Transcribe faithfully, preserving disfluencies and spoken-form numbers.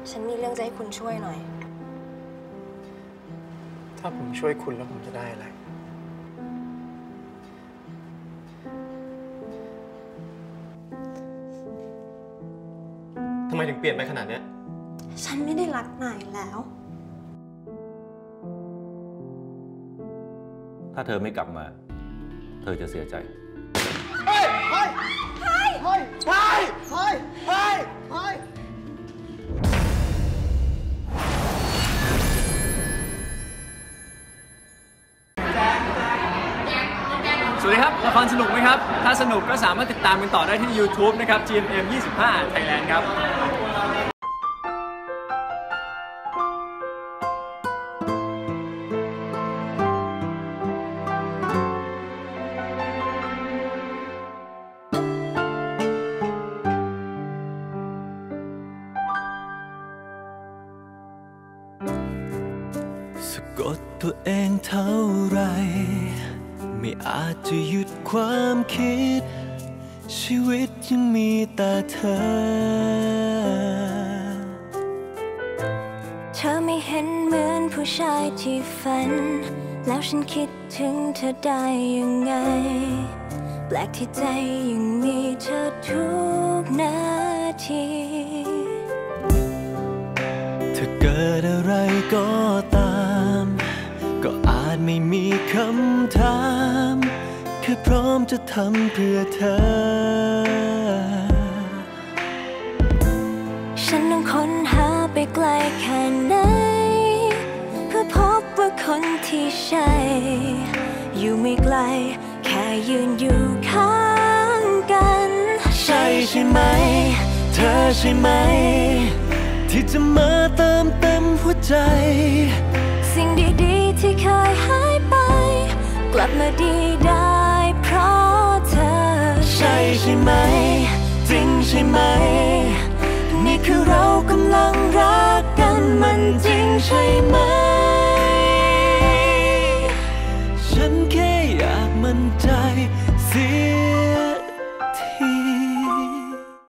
ฉันมีเรื่องจะให้คุณช่วยหน่อยถ้าผมช่วยคุณแล้วผมจะได้อะไรทำไมถึงเปลี่ยนไปขนาดนี้ฉันไม่ได้รักนายแล้วถ้าเธอไม่กลับมาเธอจะเสียใจเฮ้ยเฮ้ยเฮ้ยเฮ้ยเฮ้ยเฮ้ยเฮ้ยเฮ้ยสวัสดีครับละครสนุกไหมครับถ้าสนุกก็สามารถติดตามกันต่อได้ที่ ยูทูบ นะครับ จี เอ็ม เอ็ม ยี่สิบห้า Thailand ครับสะกดตัวเองเท่าไรไม่อาจจะหยุดความคิดชีวิตยังมีแต่เธอเธอไม่เห็นเหมือนผู้ชายที่ฝันแล้วฉันคิดถึงเธอได้ยังไงแปลกที่ใจยังมีเธอทุกนาทีเธอเกิดอะไรก็ตามก็อาจไม่มีคำถามแค่พร้อมจะทำเพื่อเธอฉันต้องค้นหาไปไกลแค่ไหนเพื่อพบว่าคนที่ใช่อยู่ไม่ไกลแค่ยืนอยู่ข้างกันใช่ใช่ไหมเธอใช่ไหมที่จะมาเติมเต็มหัวใจสิ่งดีๆที่เคยหายไปกลับมาดีได้เพราะเธอใช่ใช่ไหมจริงใช่ไหม